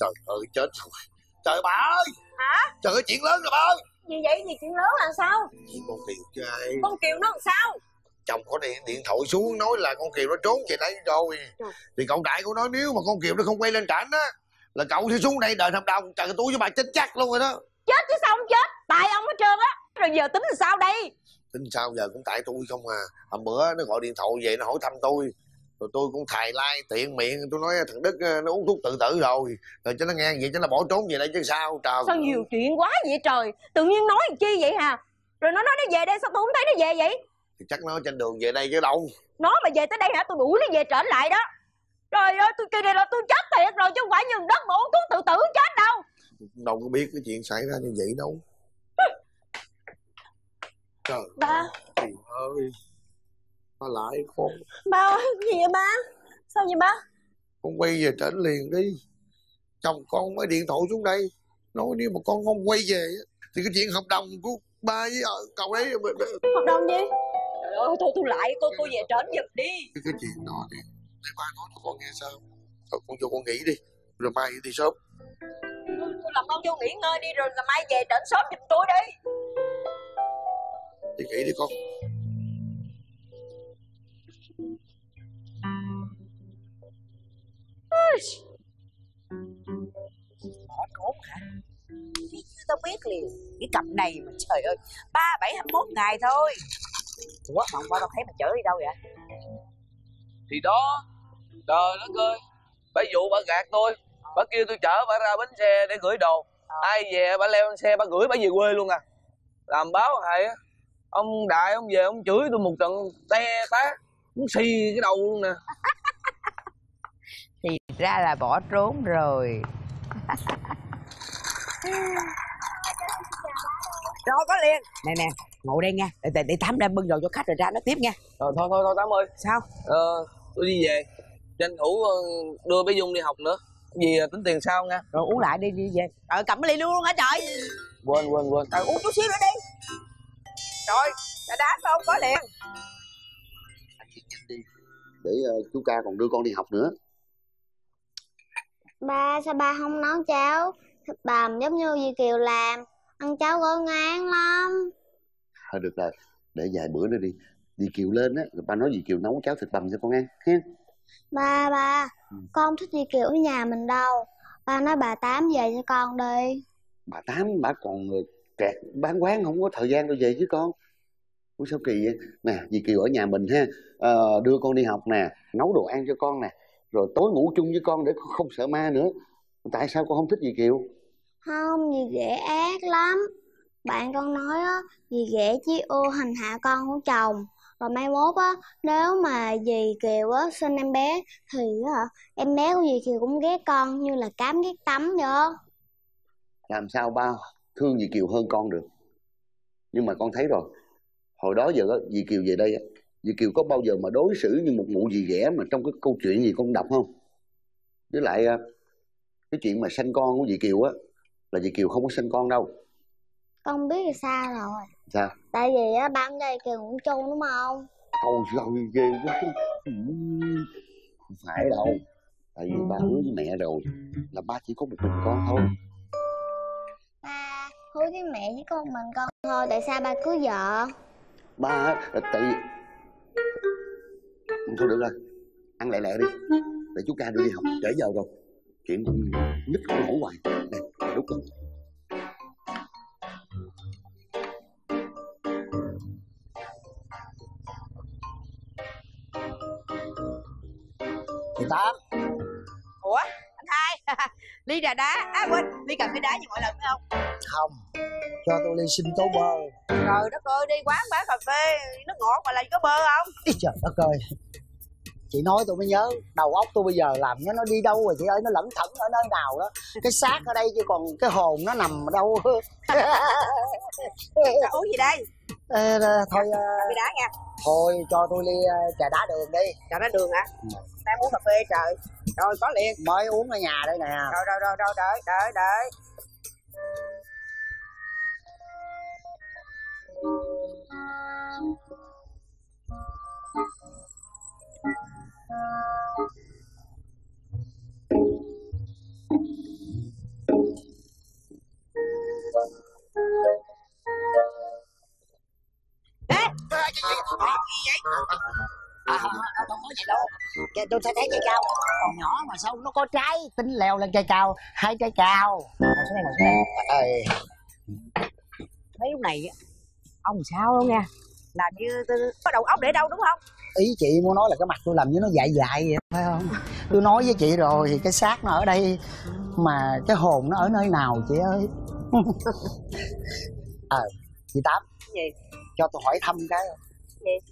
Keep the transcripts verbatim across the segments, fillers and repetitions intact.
Trời ơi chết rồi. Trời bà ơi. Hả? Trời ơi chuyện lớn rồi bà ơi. Gì vậy? Gì chuyện lớn là sao? Gì con Kiều trai. Con Kiều nó làm sao? Chồng có điện điện thoại xuống nói là con Kiều nó trốn về đây rồi. Trời. Thì cậu đại của nó nếu mà con Kiều nó không quay lên trển á là cậu sẽ xuống đây đền hợp đồng. Trời ơi tôi với bà chết chắc luôn rồi đó. Chết chứ sao không chết? Tại ông hết trơn á. Rồi giờ tính làm sao đây? Tính sao giờ cũng tại tôi không à. Hôm bữa nó gọi điện thoại về nó hỏi thăm tôi. Rồi tôi cũng thài lai tiện miệng. Tôi nói thằng Đức nó uống thuốc tự tử rồi. Rồi cho nó nghe vậy cho nó bỏ trốn về đây chứ sao. Trời. Sao nhiều chuyện quá vậy trời. Tự nhiên nói làm chi vậy hả? Rồi nó nói nó về đây sao tôi không thấy nó về vậy? Thì chắc nó trên đường về đây chứ đâu. Nó mà về tới đây hả tôi đuổi nó về trở lại đó. Trời ơi tôi kia này là tôi chết thiệt rồi chứ không phải nhường đất mà uống thuốc tự tử chết đâu. Đâu có biết cái chuyện xảy ra như vậy đâu. Trời ba Kiều ơi. Ba lại con. Ba ơi gì vậy ba? Sao vậy ba? Con quay về trển liền đi. Chồng con mới điện thoại xuống đây nói nếu mà con không quay về thì cái chuyện hợp đồng của ba với cậu đấy. Hợp đồng gì? Trời ơi thôi tôi lại tôi tôi về trển giùm đi. Cái, cái chuyện đó thì để ba nói cho con nghe sao. Thôi con vô con nghỉ đi. Rồi mai đi sớm. Tôi làm con vô nghỉ ngơi đi rồi ngày mai về trển sớm giùm tôi đi. Đi nghỉ đi con. Bỏ trốn hả? Tao biết liền cái cặp này mà trời ơi ba bảy hai mốt ngày thôi. Ủa mà hôm qua tao thấy mày chở đi đâu vậy? Thì đó trời đất ơi, bà dụ bà gạt tôi. Bà kêu tôi chở bà ra bến xe để gửi đồ. Ai về bà leo lên xe bà gửi bà về quê luôn à. Làm báo hại á. Ông Đại ông về ông chửi tôi một trận te tát, muốn xì cái đầu luôn nè. Thì ra là bỏ trốn rồi. Rồi có liền. Nè nè, ngồi đây nha. Để, để, để Tám đem bưng đồ cho khách rồi ra nói tiếp nha. Rồi thôi thôi thôi Tám ơi. Sao? Ờ, tôi đi về. Tranh thủ đưa bé Dung đi học nữa. Gì tính tiền sao nha. Rồi uống lại đi đi về. Trời cầm cái ly luôn hả trời? Quên quên quên. Trời uống chút xíu nữa đi. Rồi, đã đá không có liền. Anh nhanh đi. Để uh, chú ca còn đưa con đi học nữa. Ba sao ba không nấu cháo thịt bằm giống như dì Kiều làm? Ăn cháo gỏi ngon lắm. Thôi được rồi, để vài bữa nữa đi. Dì Kiều lên á, ba nói dì Kiều nấu cháo thịt bằm cho con ăn ha. Ba ba, ừ. Con không thích dì Kiều ở nhà mình đâu. Ba nói bà Tám về cho con đi. Bà Tám bà còn kẹt bán quán không có thời gian đâu về chứ con. Ủa sao kỳ vậy? Nè, dì Kiều ở nhà mình ha, à, đưa con đi học nè, nấu đồ ăn cho con nè, rồi tối ngủ chung với con để con không sợ ma nữa. Tại sao con không thích dì Kiều? Không, dì ghẻ ác lắm. Bạn con nói á, dì ghẻ chỉ ưa hành hạ con của chồng. Rồi mai mốt á, nếu mà dì Kiều á sinh em bé thì á, em bé của dì Kiều cũng ghét con như là cám ghét tắm vậy. Làm sao ba thương dì Kiều hơn con được? Nhưng mà con thấy rồi, hồi đó giờ á, dì Kiều về đây á, dì Kiều có bao giờ mà đối xử như một mụ dì ghẻ mà trong cái câu chuyện gì con đọc không? Với lại cái chuyện mà sanh con của dì Kiều á, là dì Kiều không có sanh con đâu. Con biết là sao rồi. Sao? Tại vì á ba đây Kiều cũng chung đúng không? Ôi trời ghê quá. Không phải đâu. Tại vì ba hứa với mẹ rồi là ba chỉ có một mình con thôi. Ba hứa với mẹ chỉ có một mình con thôi, tại sao ba cưới vợ? Ba tại vì... Thôi được rồi, ăn lẹ lẹ đi. Để chú ca đưa đi học, trễ giờ rồi. Chuyện con nít con nổ hoài. Nè, đút con. Chị Tám. Ủa anh hai ly trà đá, à quên ly cà phê đá như mọi lần phải không? Không, cho tôi ly sinh tố bơ. Trời đất ơi, đi quán bán cà phê nó ngọt mà lại có bơ không? Ý trời đất ơi, chị nói tôi mới nhớ, đầu óc tôi bây giờ làm nó nó đi đâu rồi chị ơi, nó lẩn thẩn ở nơi nào đó. Cái xác ở đây chứ còn cái hồn nó nằm ở đâu. Uống gì đây? Ê, thôi cà phê đá nha. Thôi cho tôi ly uh, trà đá đường đi. Trà đá đường hả? Ừ. Đang uống cà phê trời. Rồi có liền. Mới uống ở nhà đây nè. Rồi rồi rồi rồi đợi đợi đợi. vậy? À, à, à, đâu có gì đâu. Kìa, tôi thấy thấy cây cao còn nhỏ mà sao nó có trái, tính leo lên cây cao, hai trái cao. Ngồi xuống đây, ngồi xuống đây. À, Mấy lúc này ông sao đâu nha, làm như có đầu óc để đâu đúng không? ý chị muốn nói là cái mặt tôi làm như nó dại dại vậy phải không? Tôi nói với chị rồi thì cái xác nó ở đây mà cái hồn nó ở nơi nào chị ơi. Ờ à, chị Tám Gì? cho tôi hỏi thăm cái. Gì?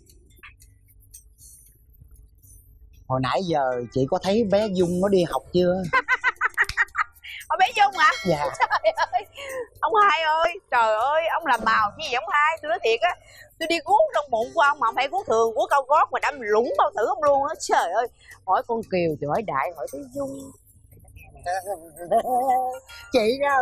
Hồi nãy giờ chị có thấy bé Dung nó đi học chưa? Ông bé Dung hả? Dạ. Trời ơi, ông hai ơi, trời ơi, ông làm màu như vậy ông hai, tôi nói thiệt á, tôi đi guốc trong bụng của ông mà không phải guốc thường, guốc cao gót mà đâm lũng bao tử ông luôn á. Trời ơi, hỏi con Kiều thì hỏi Đại, hỏi tới Dung. Chị ra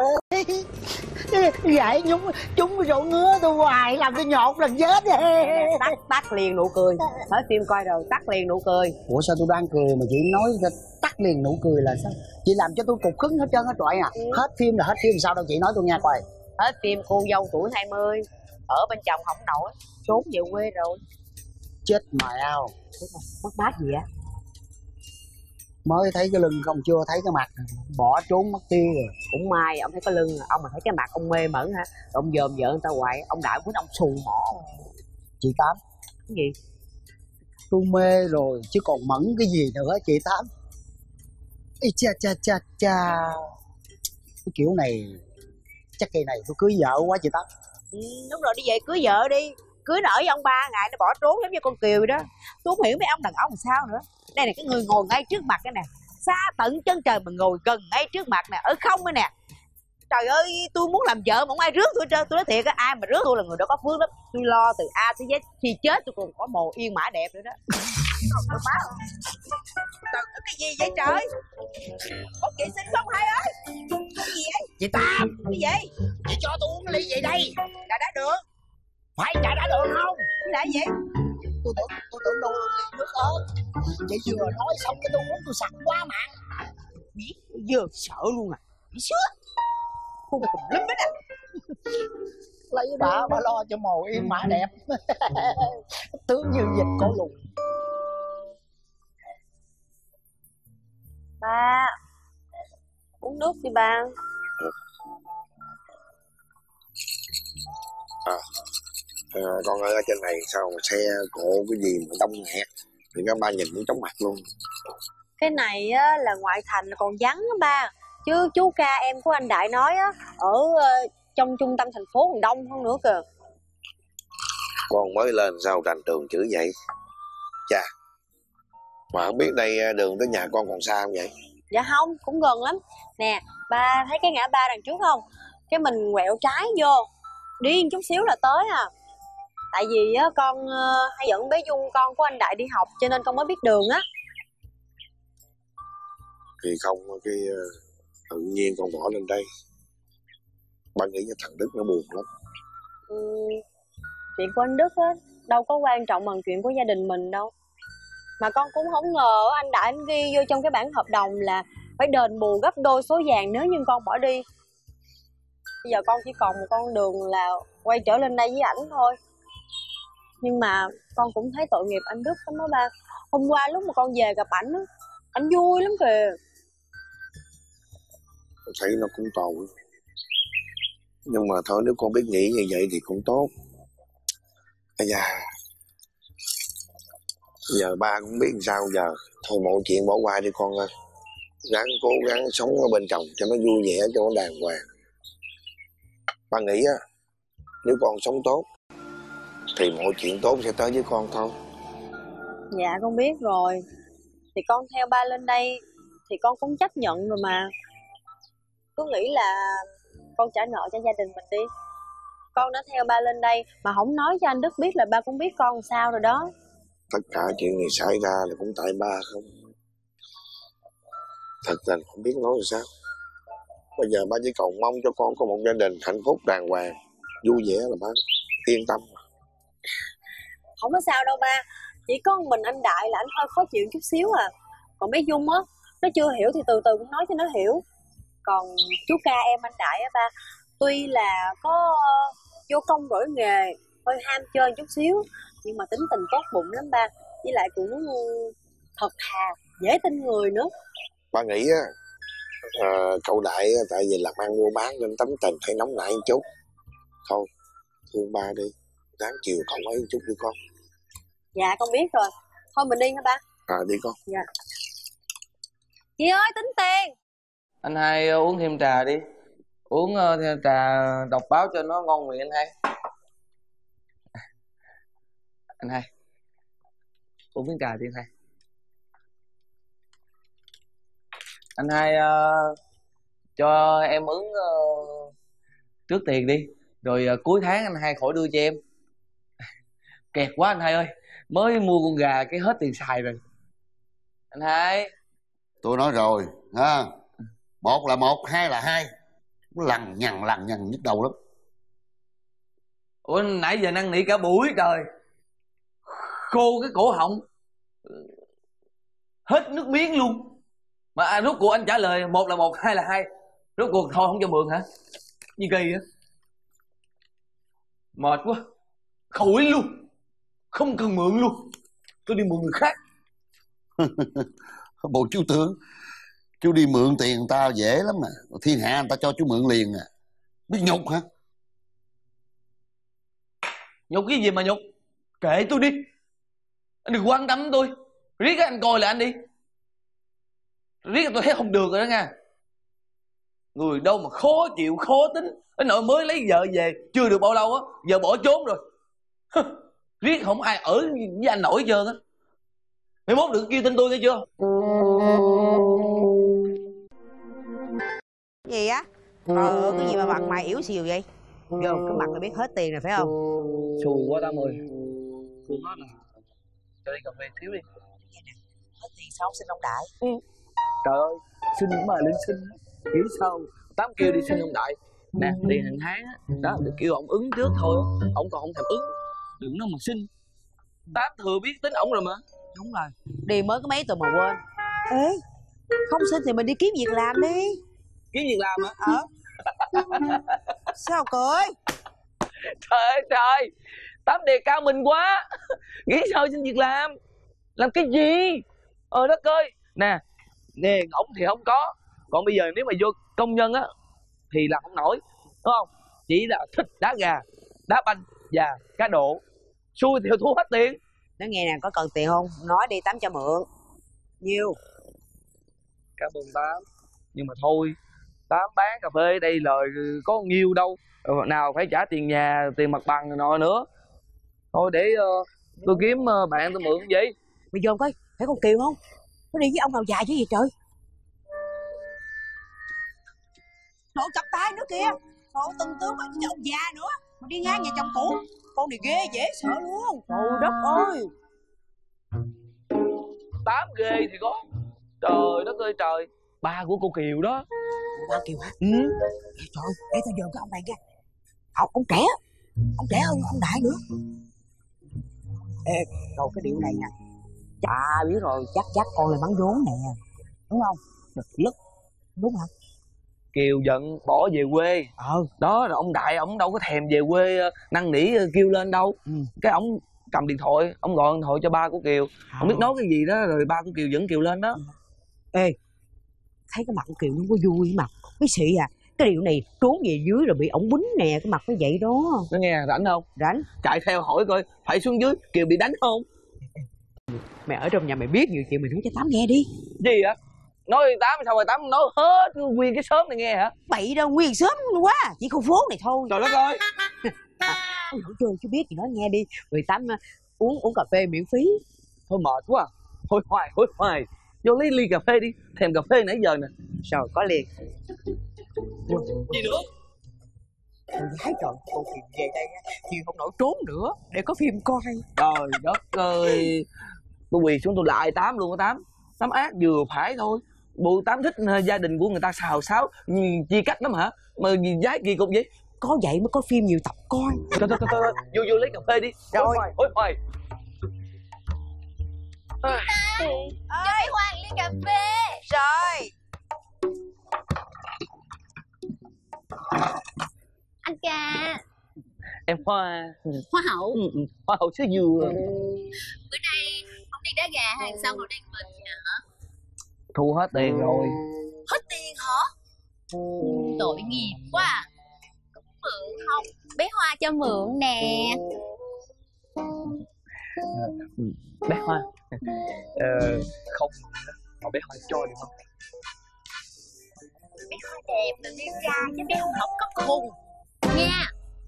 gãy nhúng chúng rượu ngứa tôi hoài làm tôi nhột lần chết. Tắt tắt liền nụ cười, hết phim coi rồi tắt liền nụ cười. Ủa sao tôi đang cười mà chị nói tắt liền nụ cười là sao? Chị làm cho tôi cục cứng hết trơn hết trọi à. Ừ. Hết phim là hết phim, sao đâu chị nói tôi nghe coi. Hết phim cô dâu tuổi hai mươi ở bên chồng không nổi, trốn về quê rồi. Chết mèo. Mất mát gì á? Mới thấy cái lưng không, chưa thấy cái mặt, bỏ trốn mất tiêu rồi. Cũng may ông thấy cái lưng, ông mà thấy cái mặt ông mê mẩn hả? Ông dòm vợ người ta hoài, ông Đại muốn ông xù mỏ. Chị Tám. Cái gì? Tôi mê rồi chứ còn mẫn cái gì nữa chị Tám. Ê cha cha cha cha. Cái kiểu này chắc kỳ này tôi cưới vợ quá chị Tám. Ừ, đúng rồi, đi về cưới vợ đi. Cưới nở với ông ba ngày nó bỏ trốn giống như con Kiều vậy đó. Tôi không hiểu mấy ông đàn ông làm sao nữa. Đây là cái người ngồi ngay trước mặt cái nè, xa tận chân trời mà ngồi gần ngay trước mặt nè, ở không ấy nè. Trời ơi, tôi muốn làm vợ mà không ai rước tôi trơn. Tôi nói thiệt á, ai mà rước tôi là người đó có phước lắm. Tôi lo từ A tới Z, khi chết tôi còn có mồ yên mã đẹp nữa đó. Trời má ơi, trời, cái gì vậy trời? Có chuyện sinh không hai ơi? Cái gì vậy? Chị Tám. Cái gì? Chị cho tôi uống ly gì đây? Trà đá đường. Phải trà đá đường không? Cái là gì? Tôi tưởng tôi tưởng đâu ly nước ớt. Chị vừa nói xong cái tôi uống tôi sặc quá mà. Biết vừa sợ luôn à. Bị sứa. Không cùng lắm hết à. Lấy bà bà lo cho mồ yên mã đẹp. Tướng như dịch cổ lùn. Ba uống nước đi ba. À, à, con ơi, ở trên này sao mà xe cộ cái gì mà đông nghẹt thì các ba nhìn cũng chóng mặt luôn. Cái này á, là ngoại thành còn vắng á ba, chứ chú ca em của anh Đại nói á, ở uh, trong trung tâm thành phố còn đông hơn nữa kìa. Con mới lên sao rành trường chữ vậy? Chà, mà không biết đây đường tới nhà con còn xa không vậy? Dạ không, cũng gần lắm. Nè, ba thấy cái ngã ba đằng trước không? Cái mình quẹo trái vô, đi chút xíu là tới à. Tại vì á, con uh, hay dẫn bé Dung con của anh Đại đi học cho nên con mới biết đường á. Thì không, cái tự nhiên con bỏ lên đây. Ba nghĩ cho thằng Đức nó buồn lắm. Ừ, chuyện của anh Đức á, đâu có quan trọng bằng chuyện của gia đình mình đâu. Mà con cũng không ngờ anh Đại anh ghi vô trong cái bản hợp đồng là phải đền bù gấp đôi số vàng nếu như con bỏ đi. Bây giờ con chỉ còn một con đường là quay trở lên đây với ảnh thôi. Nhưng mà con cũng thấy tội nghiệp anh Đức lắm đó ba. Hôm qua lúc mà con về gặp ảnh á, ảnh vui lắm kìa. Con thấy nó cũng tội. Nhưng mà thôi, nếu con biết nghĩ như vậy thì cũng tốt. Ây da, giờ ba cũng biết làm sao giờ. Thôi mọi chuyện bỏ qua đi con ơi. Ráng cố gắng sống ở bên chồng cho nó vui vẻ, cho nó đàng hoàng. Ba nghĩ á, nếu con sống tốt thì mọi chuyện tốt sẽ tới với con thôi. Dạ con biết rồi. Thì con theo ba lên đây thì con cũng chấp nhận rồi mà. Cứ nghĩ là con trả nợ cho gia đình mình đi. Con đã theo ba lên đây mà không nói cho anh Đức biết là ba cũng biết con làm sao rồi đó. Tất cả chuyện này xảy ra là cũng tại ba không. Thật là không biết nói làm sao. Bây giờ ba chỉ cầu mong cho con có một gia đình hạnh phúc đàng hoàng, vui vẻ là ba yên tâm. Không có sao đâu ba. Chỉ có một mình anh Đại là anh hơi khó chịu chút xíu à. Còn bé Dung á, nó chưa hiểu thì từ từ cũng nói cho nó hiểu. Còn chú ca em anh Đại á ba, tuy là có vô công đổi nghề hơi ham chơi chút xíu, nhưng mà tính tình tốt bụng lắm ba, với lại cũng thật thà, dễ tin người nữa. Ba nghĩ á, à, cậu Đại á, tại vì làm ăn mua bán nên tấm tình hay nóng nảy một chút. Thôi thương ba đi, ráng chiều cậu ấy một chút đi con. Dạ con biết rồi, thôi mình đi hả ba? À đi con. Dạ. Chị ơi tính tiền. Anh hai uống thêm trà đi, uống uh, thêm trà đọc báo cho nó ngon miệng anh hai. Anh hai uống miếng trà đi anh hai. Anh hai uh, cho em ứng uh, trước tiền đi, rồi uh, cuối tháng anh hai khỏi đưa cho em. Kẹt quá anh hai ơi, mới mua con gà cái hết tiền xài rồi. Anh hai, tôi nói rồi ha, một là một, hai là hai, lằng nhằng lằng nhằng nhức đầu lắm. ủa nãy giờ năn nỉ cả buổi trời, khô cái cổ họng, hết nước miếng luôn, mà à, rốt cuộc anh trả lời một là một, hai là hai, rốt cuộc thôi không cho mượn hả? Gì kỳ á, mệt quá, khỏi luôn, không cần mượn luôn, tôi đi mượn người khác. Bộ chú tưởng chú đi mượn tiền người ta dễ lắm mà, thiên hạ người ta cho chú mượn liền à, biết nhục hả? Nhục cái gì mà nhục, kệ tôi đi, anh đừng quan tâm đến tôi, riết cái anh coi là anh đi, riết cái tôi thấy không được rồi đó nha. Người đâu mà khó chịu khó tính, cái nội mới lấy vợ về chưa được bao lâu á, giờ bỏ trốn rồi. Riết không ai ở với anh nổi hết trơn á. Mày mốt đừng kêu tên tôi nghe chưa? Gì á? Ờ cái gì mà mặt mày yếu xìu vậy? Vô cái mặt là biết hết tiền rồi phải không? Xù quá Tám ơi. Tôi nói là cho đi cà phê xíu đi. Hết tiền sao xin ông Đại? Ừ. Trời ơi, xin mà lên xin, hiểu sao Tám kêu đi xin ông Đại. Nè, tiền hàng tháng á, đó được kêu ông ứng trước thôi, ông còn không thèm ứng, đừng nói mà xin. Tám thừa biết tính ổng rồi mà. Đúng rồi, đi mới có mấy tuần mà quên. Ê, không xin thì mình đi kiếm việc làm đi. Kiếm việc làm hả? Ờ. Sao cười? Trời ơi trời, Tám đề cao mình quá. Nghĩ sao xin việc làm? Làm cái gì? Ờ đất ơi. Nè, nè ổng thì không có. Còn bây giờ nếu mà vô công nhân á thì làm không nổi, đúng không? Chỉ là thích đá gà, đá banh và cá độ. Xui thì thua hết tiền. Nói nghe nè, có cần tiền không? Nói đi Tám cho mượn. Nhiêu? Cảm ơn Tám, nhưng mà thôi, Tám bán cà phê ở đây lời có nhiêu đâu, nào phải trả tiền nhà, tiền mặt bằng nọ nữa. Thôi để uh, tôi kiếm uh, bạn tôi mượn vậy. Mày vô coi, thấy con Kiều không? Nó đi với ông nào dài chứ gì trời. Nội cặp tay nữa kìa. Nội từng tướng với ông già nữa. Mà đi ngang nhà chồng cũ. Con này ghê dễ sợ luôn. Trời đất ơi. Tám ghê thì có. Trời đất ơi trời, ba của cô Kiều đó. Ba Kiều hả? Ừ. Ê, trời ơi, để tao dòm cái ông này nha. Ông, ông trẻ, ông trẻ hơn ông Đại nữa. Ê, rồi cái điệu này nè, chà biết rồi, chắc chắc con là bắn vốn nè, đúng không? Được lứt, đúng không? Kiều giận bỏ về quê. Ờ. Đó rồi ông Đại ông đâu có thèm về quê năn nỉ kêu lên đâu. Ừ. Cái ông cầm điện thoại, ông gọi điện thoại cho ba của Kiều. À. Không biết nói cái gì đó rồi ba của Kiều dẫn Kiều lên đó. Ê, thấy cái mặt của Kiều nó có vui mặt, mấy xị à. Cái điệu này trốn về dưới rồi bị ổng bính nè, cái mặt nó vậy đó. Nó nghe rảnh không? Rảnh. Chạy theo hỏi coi phải xuống dưới Kiều bị đánh không? Mày ở trong nhà mày biết nhiều chuyện, mày nói cho Tám nghe đi. Gì hả? Nói Tám sao rồi Tám nói hết nguyên cái xóm này nghe hả? Bậy đâu, nguyên xóm quá, chỉ khu phố này thôi. Trời đất ơi. À, không chơi chứ biết gì nói nghe đi. Rồi Tám uh, uống uống cà phê miễn phí. Thôi mệt quá. Thôi hoài, thôi hoài. Vô lấy ly cà phê đi, thèm cà phê nãy giờ nè. Rồi có liền. Gì nữa? Con gái trời, con Kiều về đây Kiều không nổi trốn nữa để có phim coi. Trời đất ơi, tôi quỳ xuống tôi lại Tám luôn á Tám. Tám ác vừa phải thôi. Bộ Tám thích uh, gia đình của người ta xào xáo chia cách lắm hả? Mà gì giái kỳ cục vậy? Có vậy mới có phim nhiều tập coi. Thôi thôi thôi, thôi. Vô vô lấy cà phê đi. Rồi. Hối hoài, hối hoài. À, cho đi Hoàng ly cà phê. Rồi. Anh ca. Em Hoa. Hoa hậu. Ừ, Hoa hậu xứ dừa. Bữa nay không đi đá gà hay sao ngồi đây mình hả? Thu hết tiền rồi. Hết tiền hả? Tội nghiệp quá à. Mượn không? Bé Hoa cho mượn nè. Bé Hoa ờ, không, mà bé Hoa cho được không? Bé Hoa đẹp tự đi ra chứ bé không học có khùng nha.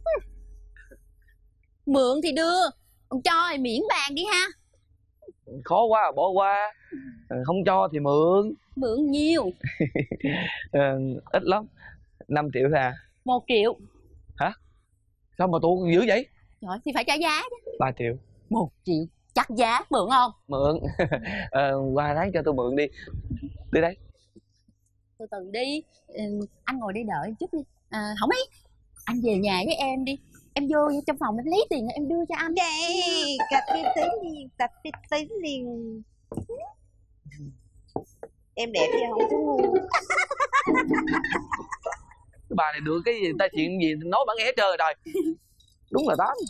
Mượn thì đưa, còn cho thì miễn bàn đi ha. Khó quá à, bỏ qua. Không cho thì mượn. Mượn nhiều. ờ, ít lắm, năm triệu à? Một triệu. Hả? Sao mà tôi dữ vậy? Trời thì phải trả giá chứ. Ba triệu. Một triệu chắc giá, mượn không? Mượn. ờ, qua tháng cho tôi mượn đi. Đi đây. Từ từ đi, ừ, anh ngồi đây đợi chút đi. À, không ấy, anh về nhà với em đi. Em vô trong phòng em lấy tiền em đưa cho anh. Đây, cặp đi tới liền, cặp đi tới liền. Em đẹp chứ không có ngu. Cái bà này được cái gì ta, chuyện gì nói bà nghe hết trơn rồi. Đúng là tám.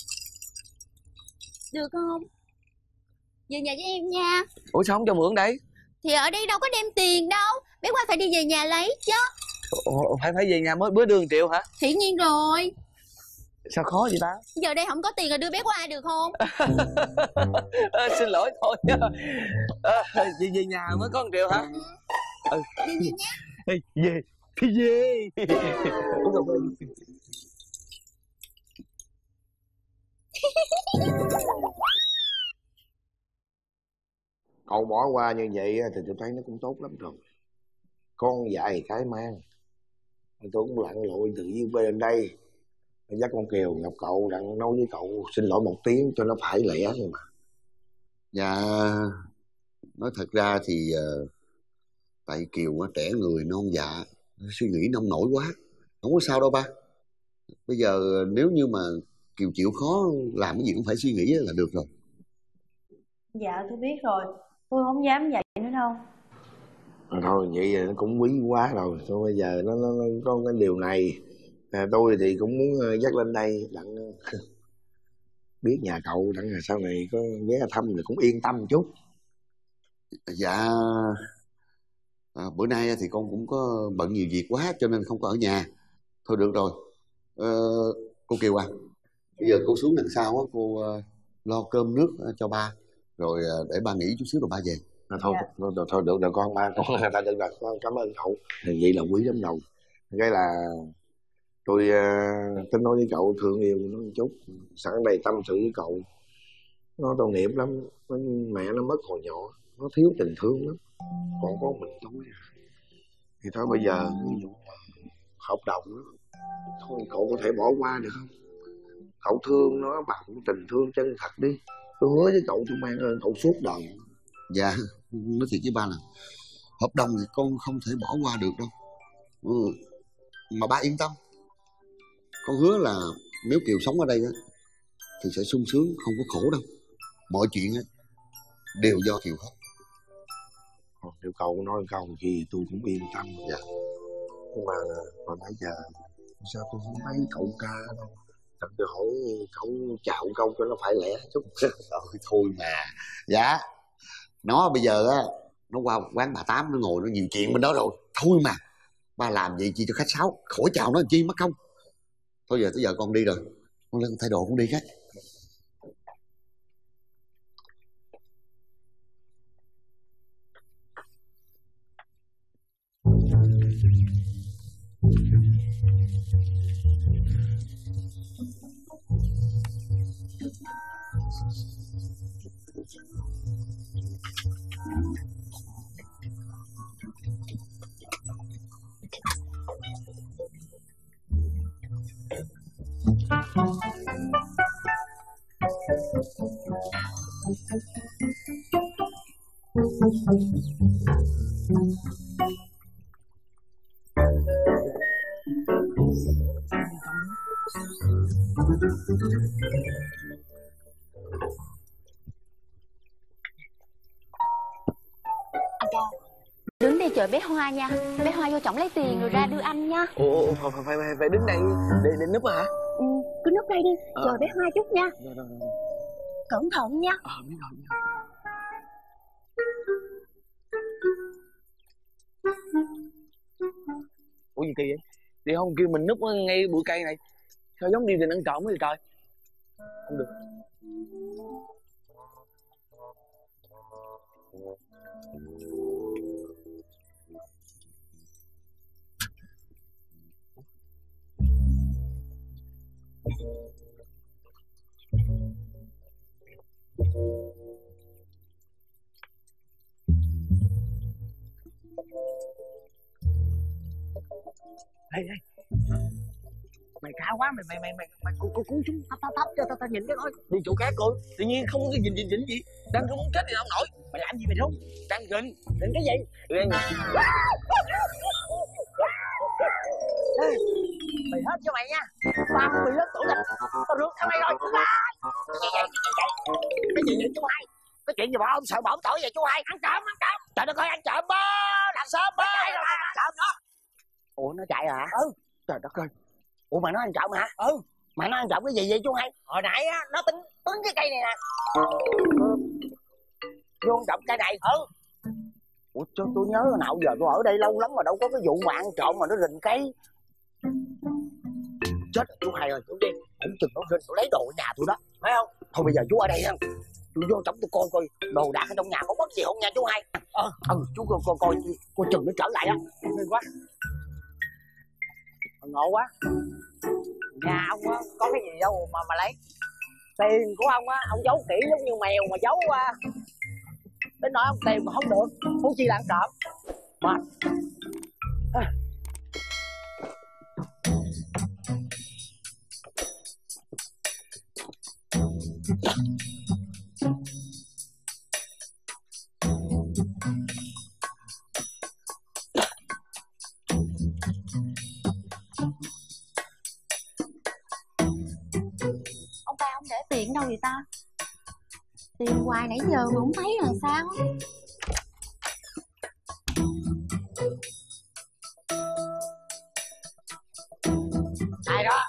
Được không? Về nhà với em nha. Ủa sao không cho mượn đây? Thì ở đây đâu có đem tiền đâu. Bé Hoa phải đi về nhà lấy chứ. Ủa, phải phải về nhà mới bữa đưa một triệu hả? Hiển nhiên rồi. Sao khó vậy ta? Giờ đây không có tiền rồi đưa bé Hoa được không? à, xin lỗi thôi nha. À, chị về nhà mới có một triệu hả? Ừ. Đi về nhé. Ê, về thì về. Uống cà phê. Cậu bỏ qua như vậy thì tôi thấy nó cũng tốt lắm rồi. Con dạy cái mang. Tôi cũng lặn lội từ dưới bên đây dắt con Kiều gặp cậu, đặng nói với cậu xin lỗi một tiếng cho nó phải lẽ thôi mà. Dạ, nói thật ra thì uh, tại Kiều uh, trẻ người non dạ, suy nghĩ nông nổi quá, không có sao đâu ba. Bây giờ uh, nếu như mà Kiều chịu khó làm cái gì cũng phải suy nghĩ là được rồi. Dạ tôi biết rồi, tôi không dám vậy nữa đâu. À, thôi vậy nó cũng quý quá rồi. Thôi bây giờ nó, nó, nó có cái điều này à, tôi thì cũng muốn dắt lên đây đặng biết nhà cậu, đặng là sau này có ghé thăm thì cũng yên tâm một chút. Dạ à, bữa nay thì con cũng có bận nhiều việc quá cho nên không có ở nhà. Thôi được rồi. ờ, cô Kiều à, bây giờ cô xuống đằng sau á, cô uh, lo cơm nước uh, cho ba, rồi uh, để ba nghỉ chút xíu rồi ba về. À, thôi, dạ. thôi, thôi, thôi được rồi con, ba con ta được rồi, con cảm ơn cậu. Thì vậy là quý lắm rồi. Cái là tôi uh, tính nói với cậu thương yêu nó một chút, sẵn đây tâm sự với cậu. Nó tội nghiệp lắm, nó, mẹ nó mất hồi nhỏ, nó thiếu tình thương lắm, còn có mình thôi. Thì thôi bây giờ ví dụ hợp đồng đó, thôi cậu có thể bỏ qua được không? Cậu thương nó bằng tình thương chân thật đi. Tôi hứa với cậu tôi mang ơn cậu suốt đời. Dạ, nói thiệt với ba là hợp đồng thì con không thể bỏ qua được đâu. Ừ. Mà ba yên tâm, con hứa là nếu Kiều sống ở đây á thì sẽ sung sướng, không có khổ đâu. Mọi chuyện á đều do Kiều hết. Nếu cậu nói câu gì tôi cũng yên tâm. Dạ. Nhưng mà mà bây giờ sao tôi không thấy cậu ca đâu. Thật tôi hỏi cậu chào câu cho nó phải lẽ chút. Thôi, thôi mà. Dạ, nó bây giờ á nó qua quán bà Tám, nó ngồi nó nhiều chuyện bên đó rồi. Thôi mà, ba làm vậy chi cho khách sáo, khỏi chào nó làm chi mất công. Thôi giờ tới giờ con đi rồi, con lên thay đồ con đi cái. Đứng đây chờ bé Hoa nha. Bé Hoa vô trọng lấy tiền rồi ra đưa anh nha. Ồ, phải, phải, phải, phải đứng đây để, để núp hả? Ừ. cứ núp đây đi, Ờ. chờ bé Hoa chút nha. Rồi, rồi, rồi. Cẩn thận nha. Ờ, biết rồi, biết rồi. Ủa gì kỳ vậy? Đi không kêu mình núp ở ngay bụi cây này. Sao giống đi thì ăn trộm vậy trời? Không được. Ê, ê. Mày cao quá, mày mày mày mày mày cú cú cú xuống thấp thấp thấp cho tao tao nhìn cái coi. Đi chỗ khác coi. Tự nhiên không có cái nhìn nhìn nhìn gì. Đang run muốn chết thì không nổi. Mày làm gì mày run? Đang rình. Rình cái gì? Rình. Ê, mày hết cho mày nha. Tao mười lớn tuổi rồi. Tao rước theo mày rồi. Cái gì vậy? Cái gì vậy chú hai? Cái chuyện gì mà ông sợ bỏng tội vậy chú hai? Ăn trộm, ăn trộm. Trời đất ơi, ăn trộm bơ. Làm sớm bơ. Ăn trộm đó. Ủa nó chạy hả? Ừ. Trời đất ơi. Ủa mà nó ăn trộm hả? Ừ. Mà nó ăn trộm cái gì vậy chú hai? Hồi nãy á nó tính tính cái cây này nè. Vô ăn trộm cây này. Ừ. Ủa cho tôi nhớ hồi nào giờ tôi ở đây lâu lắm mà đâu có cái vụ mà ăn trộm mà nó rình cây. Chết rồi chú hai ơi, chú đi. Cũng chừng nó rình nó lấy đồ ở nhà tôi đó, phải không? Thôi bây giờ chú ở đây nha. Tôi vô trong tôi coi coi đồ đạc ở trong nhà có mất gì không nha chú hai. Ờ, ừ, chú coi coi coi, coi chừng nó trở lại á. Nên quá. Ngộ quá. Nhà ông á có cái gì đâu mà mà lấy. Tiền của ông á ông giấu kỹ giống như mèo mà giấu qua. Đến nói ông tiền mà không được, huống chi là ăn trộm. Mệt. À. Ông ba ông để tiền đâu vậy ta? Tiền hoài nãy giờ mà không thấy là sao? Ai đó?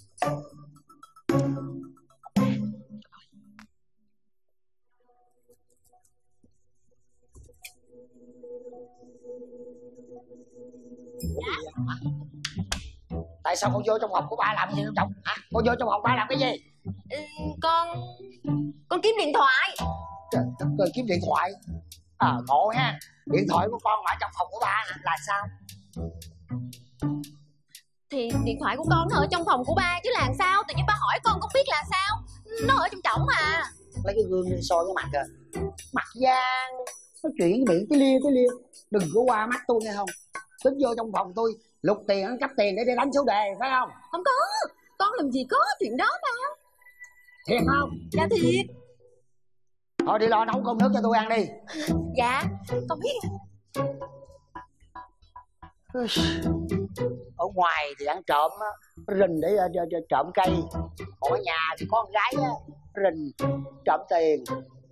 Tại sao con vô trong phòng của ba làm gì đâu chồng? Hả? Con vô trong phòng ba làm cái gì? Ừ, con con kiếm điện thoại. Trời đất ơi, kiếm điện thoại. À ngộ ha. Điện thoại của con ở trong phòng của ba nè, là sao? Thì điện thoại của con nó ở trong phòng của ba chứ làm sao? Tự nhiên ba hỏi con có biết là sao? Nó ở trong trỏng mà. Lấy cái gương đi soi cái mặt kìa. Mặt da nó chuyển cái miệng cái lia cái lia. Đừng có qua mắt tôi nghe không? Tính vô trong phòng tôi lục tiền ăn cắp tiền để đi đánh số đề phải không? Không có. Con làm gì có chuyện đó ba. Thiệt không? Dạ thiệt. Thôi đi lo nấu cơm nước cho tôi ăn đi. Dạ con biết. Ở ngoài thì ăn trộm á, rình để uh, trộm cây. Còn ở nhà thì con gái á, rình trộm tiền.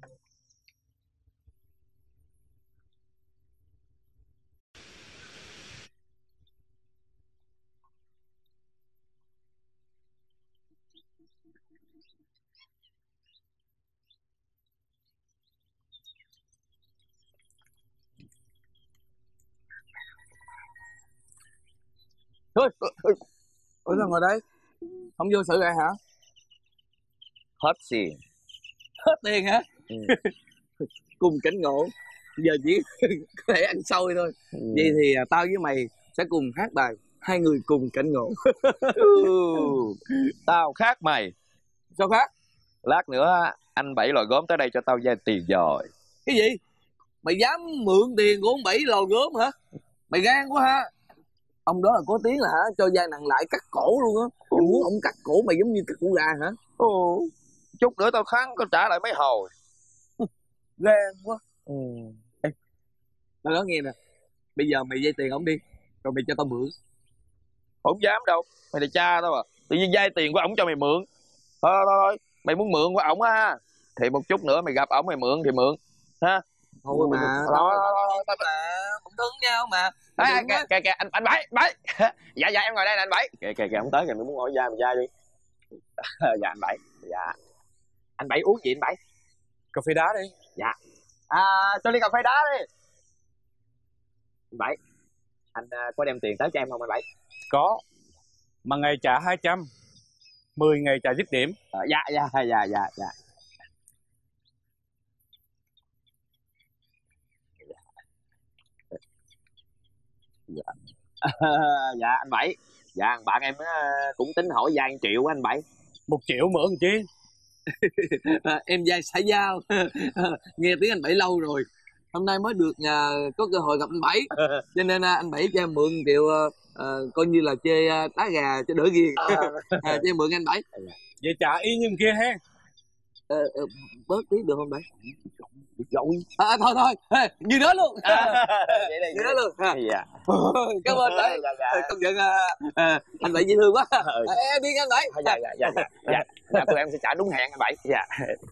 Ôi, ôi, ôi sao ngồi đây? Không vô sự rồi hả? Hết tiền. Hết tiền hả? Ừ. Cùng cảnh ngộ. Giờ chỉ có thể ăn xôi thôi. Ừ. Vậy thì à, tao với mày sẽ cùng hát bài Hai người cùng cảnh ngộ. Ừ. Tao khác mày. Sao khác? Lát nữa anh Bảy lòi gốm tới đây cho tao vay tiền rồi. Cái gì? Mày dám mượn tiền của ông Bảy lò gốm hả? Mày gan quá ha. Ông đó là có tiếng là hả cho vay nặng lại cắt cổ luôn á. Mày muốn ông cắt cổ mày giống như cắt cổ gà hả? Ừ. Chút nữa tao kháng có trả lại mấy hồi. Gan quá. Ừ. Ê, tao nói nghe nè. Bây giờ mày vay tiền ông đi, rồi mày cho tao mượn. Không dám đâu. Mày là cha tao à. Tự nhiên vay tiền của ổng cho mày mượn. Thôi thôi thôi. Mày muốn mượn của ổng á thì một chút nữa mày gặp ổng mày mượn thì mượn ha. Thôi mà Thôi thôi thôi mà cũng thương nhau mà. À, kìa, kìa, kìa, anh anh Bảy, Bảy. Dạ dạ em ngồi đây nè anh Bảy. Kìa kìa kìa ông tới kìa, mày muốn hỏi da mày da đi. Dạ anh Bảy. Dạ. Anh Bảy uống gì anh Bảy? Cà phê đá đi. Dạ. À, cho ly cà phê đá đi. Anh Bảy, anh uh, có đem tiền tới cho em không anh Bảy? Có. Mà ngày trả hai trăm, mười ngày trả dứt điểm. À, dạ dạ dạ dạ dạ. Dạ. Dạ anh Bảy. Dạ bạn em cũng tính hỏi vay một triệu anh Bảy. Một triệu mượn chi? À, em vay xã giao. Nghe tiếng anh Bảy lâu rồi, hôm nay mới được nhà có cơ hội gặp anh Bảy, cho nên anh Bảy cho em mượn triệu, à, coi như là chơi đá gà cho đỡ ghiền. À, cho em mượn anh Bảy. Vậy trả y như kia ha. À, à, bớt tí được không Bảy? Rồi. À, thôi thôi, à, như đó luôn. À, như đó luôn. À. Dạ. Cảm ơn Bảy. Dạ, dạ. Công nhận à, à, anh Bảy dễ thương quá. À, em đi anh Bảy. Dạ dạ dạ dạ. Dạ, dạ tụi em sẽ trả đúng hẹn anh Bảy. Dạ.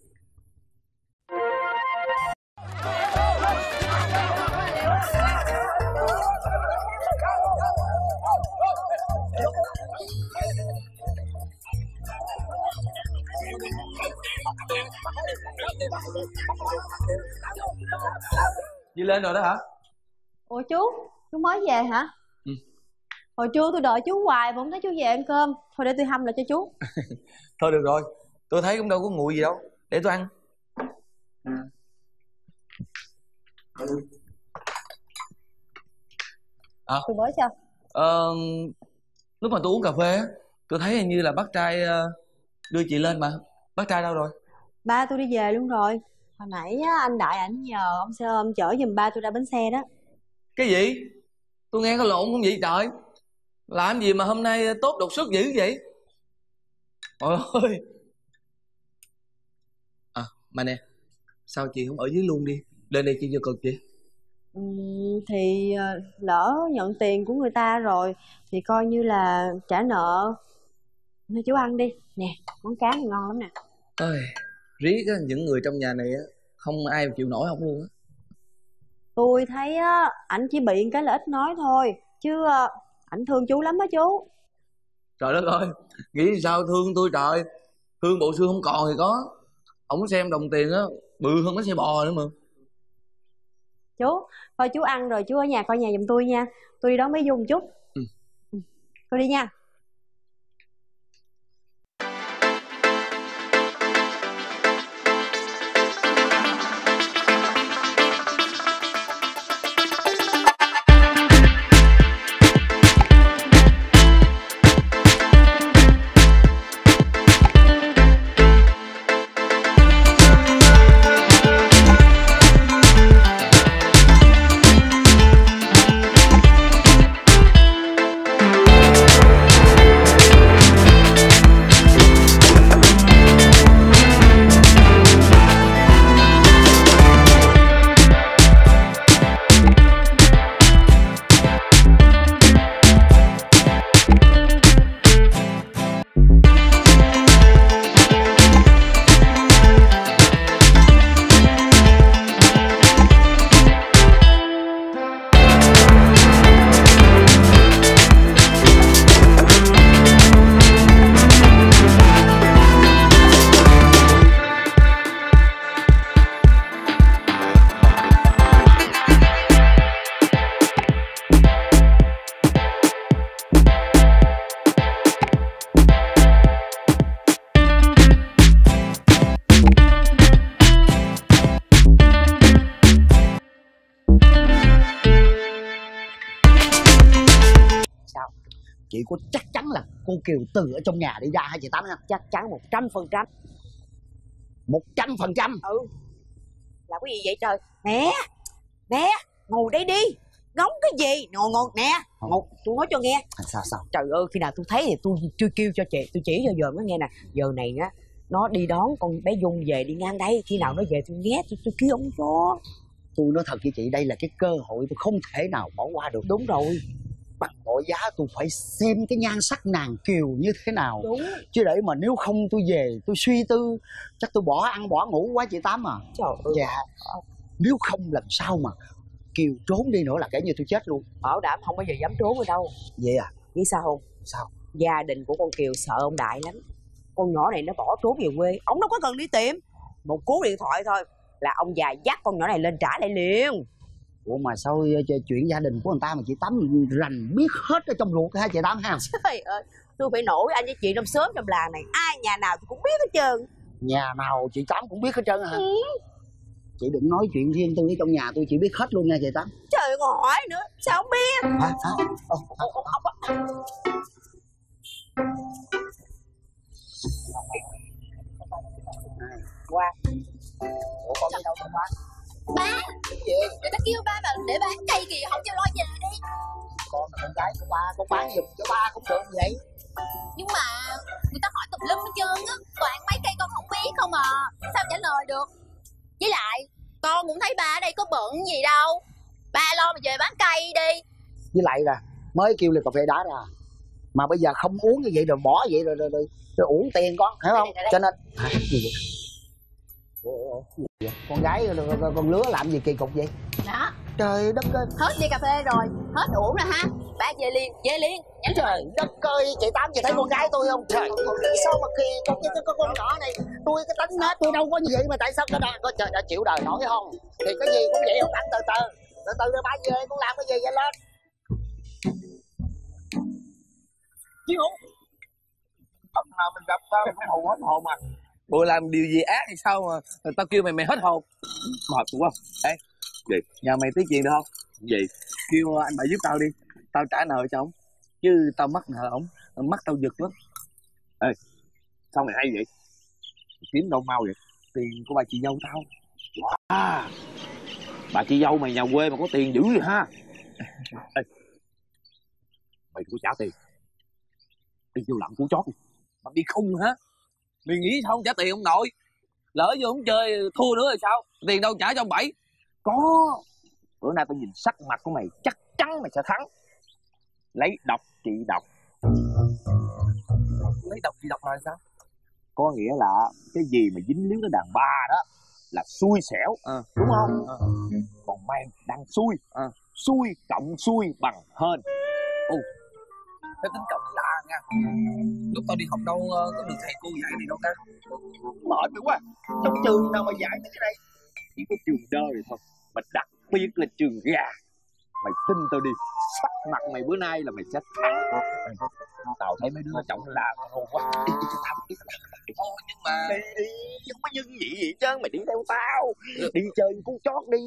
Chị lên rồi đó hả? Ủa chú, chú mới về hả? Ừ. Hồi trưa tôi đợi chú hoài mà không thấy chú về ăn cơm. Thôi để tôi hâm lại cho chú. Thôi được rồi, tôi thấy cũng đâu có nguội gì đâu, để tôi ăn. À, tôi mới sao? Ờ, lúc mà tôi uống cà phê á, tôi thấy hình như là bác trai đưa chị lên mà. Bác trai đâu rồi? Ba tôi đi về luôn rồi. Hồi nãy á, anh Đại ảnh nhờ ông xe ôm chở giùm ba tôi ra bến xe đó. Cái gì? Tôi nghe có lộn không vậy trời? Làm gì mà hôm nay tốt đột xuất dữ vậy? Trời ơi. À mà nè, sao chị không ở dưới luôn đi, lên đây chi cho cực vậy? Ừ, thì lỡ nhận tiền của người ta rồi thì coi như là trả nợ. Thôi chú ăn đi. Nè, món cá này ngon lắm nè. Ôi, riết á, những người trong nhà này á, không ai chịu nổi ông luôn á. Tôi thấy á, ảnh chỉ bị cái là ít nói thôi, chứ ảnh thương chú lắm á chú. Trời đất ơi, nghĩ sao thương tôi trời. Thương bộ xương không còn thì có. Ổng xem đồng tiền á, bự hơn cái xe bò nữa mà. Chú, thôi chú ăn rồi chú ở nhà coi nhà giùm tôi nha. Tôi đi đón bé Dung chút. Ừ. Ừ. Tôi đi nha. Chị có chắc chắn là cô Kiều từ ở trong nhà đi ra hả chị Tám ha? Chắc chắn một trăm phần trăm. Một trăm phần trăm? Ừ. Là cái gì vậy trời? Nè, nè, ngồi đây đi. Ngóng cái gì? Ngồi ngồi nè. Ngồi, tôi nói cho nghe. Sao sao? Trời ơi, khi nào tôi thấy thì tôi chưa kêu cho chị, tôi chỉ cho giờ nó nghe nè. Giờ này á, nó đi đón con bé Dung về đi ngang đây. Khi nào nó về tôi nghe, tôi, tôi kêu ông cho. Tôi nói thật với chị, đây là cái cơ hội tôi không thể nào bỏ qua được. Đúng rồi. Bằng mọi giá tôi phải xem cái nhan sắc nàng Kiều như thế nào. Đúng. Chứ để mà nếu không tôi về tôi suy tư, chắc tôi bỏ ăn bỏ ngủ quá chị Tám à. Trời ơi. Dạ. Nếu không lần sau mà Kiều trốn đi nữa là kể như tôi chết luôn. Bảo đảm không bao giờ dám trốn ở đâu. Vậy à? Biết sao không? Sao? Gia đình của con Kiều sợ ông Đại lắm. con nhỏ này nó bỏ trốn về quê, ông đâu có cần đi tìm, một cú điện thoại thôi là ông già dắt con nhỏ này lên trả lại liền. Ủa mà sao chuyện gia đình của người ta mà chị Tám rành biết hết ở trong ruột hả chị Tám ha? Trời ơi, tôi phải nổi anh với chị trong xóm trong làng này, ai nhà nào tôi cũng biết hết trơn. Nhà nào chị Tám cũng biết hết trơn hả? Ừ. Chị đừng nói chuyện riêng tôi ở trong nhà tôi, chị biết hết luôn nha chị Tám. Trời, còn hỏi nữa, sao không biết? Hả? Hả? Ồ, Ồ, ồ, ồ. Qua. Ủa con đi đâu không ba? Ba, người ta kêu ba mà để bán cây kìa, không cho lo về đi. Con là con gái của ba, con bán giùm cho ba cũng được vậy. Nhưng mà người ta hỏi tùm lum hết trơn á, toàn mấy cây con không biết không à, sao trả lời được. Với lại con cũng thấy ba ở đây có bận gì đâu, ba lo mà về bán cây đi. Với lại là mới kêu ly cà phê đá ra mà bây giờ không uống như vậy rồi bỏ vậy rồi, rồi, rồi, rồi uổng tiền con, hiểu không? Cho nên hả? Gì vậy? Ủa, gì vậy? Con gái con lứa làm gì kỳ cục vậy? Đó, Trời đất ơi, hết ly cà phê rồi, hết uổng rồi ha, ba về liền, về liền. Nhanh trời đất ơi, chị Tám chị thấy con gái tôi không? Trời, sao mà kỳ con cái con, con nhỏ này, tôi cái tánh nết tôi đâu có như vậy mà tại sao cái đó có trời đã chịu đời nổi không? Thì cái gì cũng vậy không ăn từ từ, từ từ rồi ba về con làm cái gì vậy lên? Chứ không hôm nào mình gặp tao không hồn hết hồn à. Bộ làm điều gì ác hay sao mà tao kêu mày mày hết hồn. Mệt đúng không? Ê, gì? Nhà mày tí tiền được không? Gì? Kêu anh bà giúp tao đi, tao trả nợ cho ổng. Chứ tao mắc nợ ổng, mắc tao giật lắm. Ê, sao mày hay vậy? Kiếm đâu mau vậy? Tiền của bà chị dâu tao. À, bà chị dâu mày nhà quê mà có tiền dữ vậy ha. Ê, mày đừng có trả tiền, đi vô lặng cú chót đi. Mà đi không hả? Mày nghĩ sao không trả tiền ông nội? Lỡ vô không chơi thua nữa rồi sao? Tiền đâu trả cho ông Bảy. Có, bữa nay tao nhìn sắc mặt của mày chắc chắn mày sẽ thắng. Lấy độc trị độc. Lấy độc trị độc là sao? Có nghĩa là cái gì mà dính líu tới đàn bà đó là xui xẻo, à, đúng không? À. Còn mày đang xui, à. Xui cộng xui bằng hên. Ồ, cái tính cộng lạ nha. Lúc tao đi học đâu có được thầy cô dạy này đâu ta. Mệt nữa quá. Trong trường nào mà dạy mấy cái này? Chỉ có trường đời thôi, mà đặc biệt là trường gà. Mày tin tao đi, sắc mặt mày bữa nay là mày sẽ thắng. Tao thấy mấy đứa trọng là hồn quá. Đi đi tao đi. Thôi nhưng mà đi đi, không có nhân gì gì chứ, mày đi theo tao. Đi chơi cú chót đi.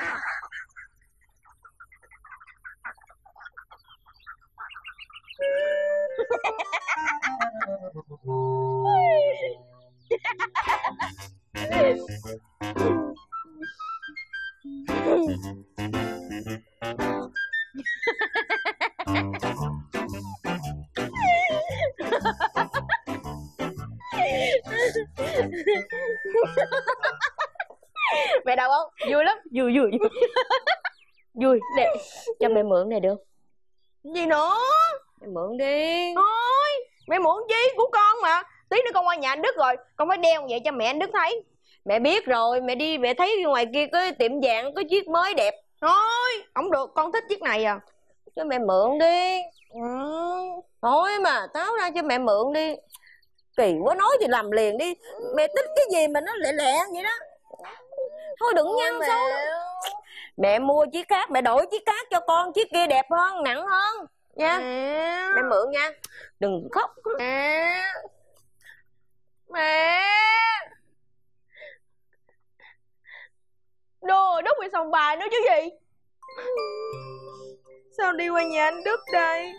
Mẹ đâu không? Vui lắm, vui vui vui. Vui, để cho mẹ mượn này được. Gì nữa? Mẹ mượn đi. Thôi, mẹ mượn chi, của con mà. Tí nữa con qua nhà anh Đức rồi, con phải đeo vậy cho mẹ anh Đức thấy. Mẹ biết rồi, mẹ đi mẹ thấy ngoài kia có tiệm vàng có chiếc mới đẹp. Thôi, không được, con thích chiếc này à. Cho mẹ mượn đi. Ừ. Thôi mà, táo ra cho mẹ mượn đi. Kỳ quá, nói thì làm liền đi. Mẹ thích cái gì mà nó lẹ lẹ vậy đó. Thôi đừng nhăn mẹ. xấu. Mẹ mua chiếc khác, mẹ đổi chiếc khác cho con. Chiếc kia đẹp hơn, nặng hơn nha. Mẹ, mẹ mượn nha. Đừng khóc. Mẹ. Mẹ. Đồ đúc bị sòng bài nữa chứ gì. Sao đi qua nhà anh Đức đây?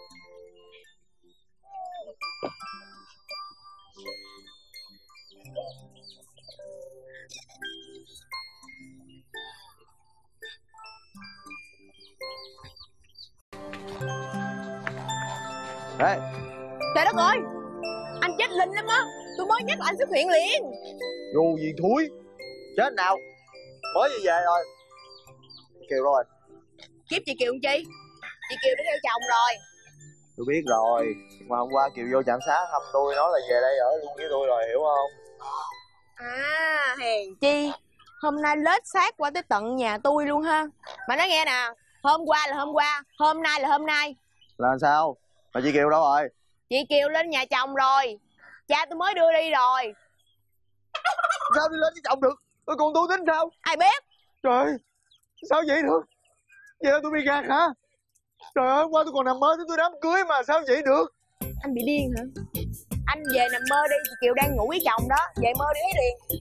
Ê, Trời đất ơi, anh chết linh lắm á. Tôi mới nhắc là anh xuất hiện liền. Dù gì thúi. Chết nào, mới như về rồi. Kiều rồi. Kiếp chị Kiều chi? Chị Kiều đã theo chồng rồi. Tôi biết rồi, mà hôm qua Kiều vô trạm xá thăm tôi, nói là về đây ở luôn với tôi rồi, hiểu không? À, hèn chi hôm nay lết xác qua tới tận nhà tôi luôn ha. Mà nói nghe nè, hôm qua là hôm qua, hôm nay là hôm nay. Là sao? Mà chị Kiều đâu rồi? Chị Kiều lên nhà chồng rồi. Cha tôi mới đưa đi rồi. Sao đi lên với chồng được? Tôi còn tôi tính sao? Ai biết? Trời ơi, sao vậy được? Vậy là tôi bị gạt hả? Trời ơi, hôm qua tôi còn nằm mơ tới tôi đám cưới mà sao vậy được? Anh bị điên hả? Anh về nằm mơ đi, chị Kiều đang ngủ với chồng đó. Về mơ đi thấy liền.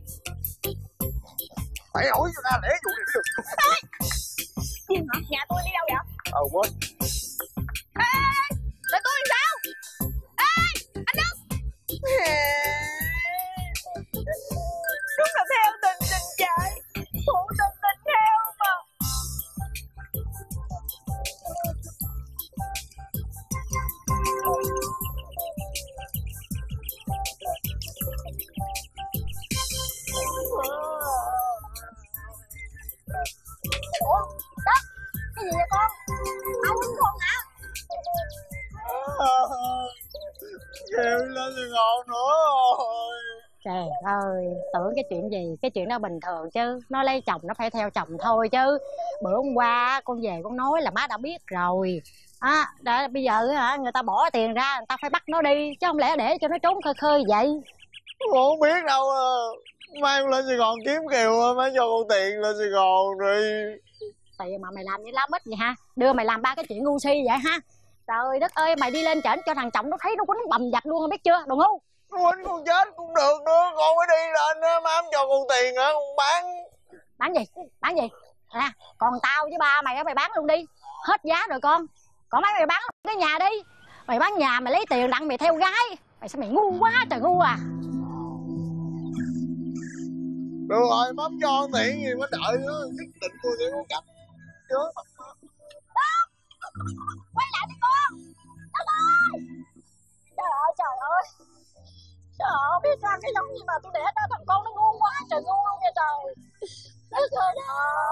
Phải hỏi cho ra lẽ vụ này mới được. Điên hả? Nhà tôi đi đâu vậy? Ờ quên. Ê, là tôi làm sao? Ê, anh Đức. Đúng là theo tình tình chạy, phụ tình tình theo mà. Ủa, Đất, cái gì vậy con? Ông uống con hả? Kêu lên thì ngọn nữa rồi. Trời ơi, tưởng cái chuyện gì, cái chuyện đó bình thường chứ. Nó lấy chồng nó phải theo chồng thôi chứ. Bữa hôm qua con về con nói là má đã biết rồi. À, đã, bây giờ hả, người ta bỏ tiền ra, người ta phải bắt nó đi. Chứ không lẽ để cho nó trốn khơi khơi vậy. Con không biết đâu à. Mai con lên Sài Gòn kiếm Kiều, má cho con tiền lên Sài Gòn rồi. Tiền mà mày làm như lắm ít vậy ha. Đưa mày làm ba cái chuyện ngu si vậy ha. Trời đất ơi, mày đi lên trển cho thằng chồng nó thấy nó quýnh bầm giặt luôn, biết chưa, đúng không? Quýnh con chết cũng được nữa, con phải đi lên á, má không cho con tiền hả, con bán. Bán gì, bán gì? À, còn tao với ba mày á, mày bán luôn đi. Hết giá rồi con. Còn mấy mày bán cái nhà đi. Mày bán nhà mày lấy tiền đặng mày theo gái. Mày sao mày ngu quá trời ngu à. Được rồi, má không cho con tiền gì má đợi nữa, nhất định tôi sẽ có cách. Chứ Quay lại đi con. Đất ơi. Trời ơi, trời ơi. Trời ơi, không biết sao cái giống gì mà tôi đẻ ra thằng con nó ngu quá trời, ngu luôn kìa trời. Đất ơi đó.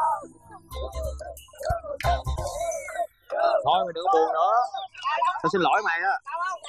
thôi mày đừng buồn nữa. Tao xin lỗi mày á.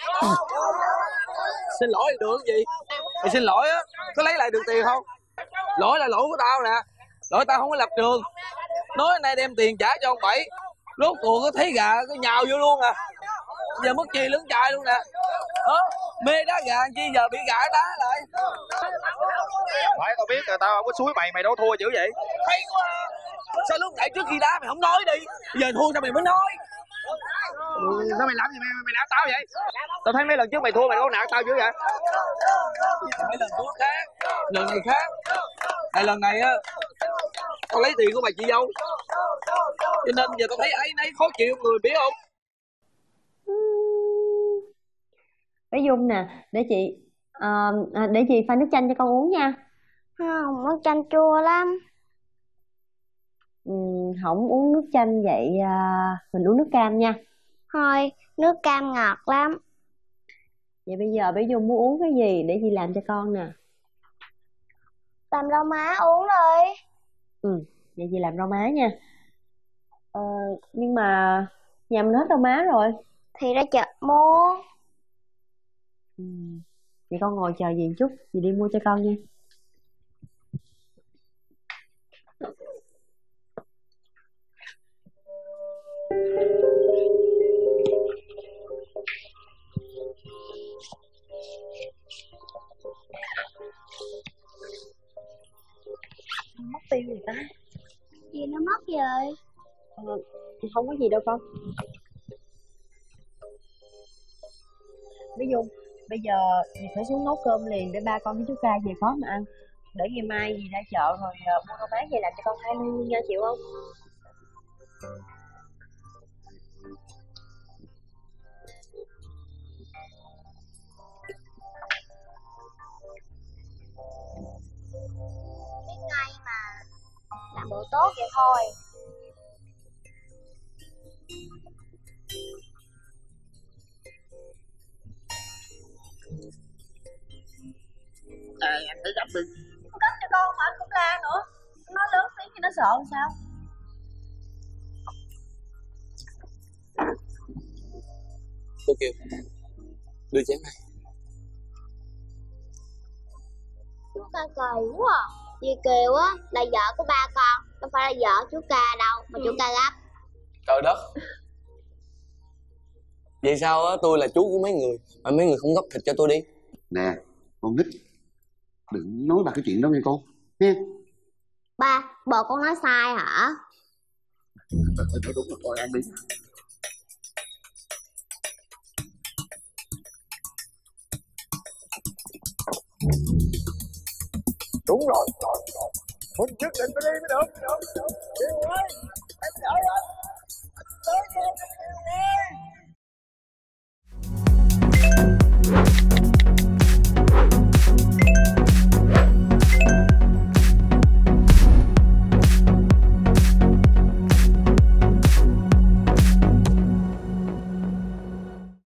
Xin lỗi thì được gì? Mày xin lỗi á, có lấy lại được tiền không? Lỗi là lỗi của tao nè. Lỗi tao không có lập trường. Nói nay đem tiền trả cho ông Bảy, rốt cuộc có thấy gà có nhào vô luôn à. Giờ mất chi lớn trai luôn nè. Đó, mê đá gà chi giờ bị gà đá lại. Phải tao biết rồi, tao không có xúi mày, mày đâu thua dữ vậy. Hay quá. Sao lúc nãy trước khi đá mày không nói đi, giờ thua sao mày mới nói? Ừ, sao mày làm gì mày, mày nạt tao vậy? Tao thấy mấy lần trước mày thua mày có nạt tao dữ vậy? Mấy lần trước khác, lần này khác. Tại lần này á, tao lấy tiền của bà chị dâu, cho nên giờ tao thấy ấy nấy khó chịu người, biết không? Bé Dung nè, để chị à, để chị pha nước chanh cho con uống nha. Không, nước chanh chua lắm. Ừ, không uống nước chanh vậy à, mình uống nước cam nha. Thôi, nước cam ngọt lắm. Vậy bây giờ bé Dung muốn uống cái gì để chị làm cho con nè? Làm rau má uống đi. Ừ, vậy chị làm rau má nha. Ờ, nhưng mà nhà mình hết rau má rồi. Thì ra chợ mua. Ừ, vậy con ngồi chờ gì một chút, chị đi mua cho con nha. Mất tiêu rồi ta. Gì nó mất rồi? Ờ, không có gì đâu con. Bé Dung, bây giờ dì phải xuống nấu cơm liền để ba con với chú Ca về có mà ăn. Để ngày mai dì ra chợ rồi uh, mua rau má về làm cho con hai luôn nha, chịu không? Biết ngay mà. Làm bộ tốt vậy thôi. À, anh thấy gấp đi. Không cấp cho con mà anh cũng la nữa. Nói lớn tiếng thì nó sợ làm sao? Cô Kiều, đưa chén này. Chú Ca kỳ quá à. Dì Kiều á là vợ của ba con, không phải là vợ chú Ca đâu mà chú Ca gấp. Trời đất. Vậy sao á, tôi là chú của mấy người mà mấy người không gấp thịt cho tôi đi? Nè, Con nít đừng nói ba cái chuyện đó nghe con nghe. Ba, bồ con nói sai hả? Đúng rồi, con ăn đi. Đúng rồi, mình nhất định phải đi mới được. Kiều ơi,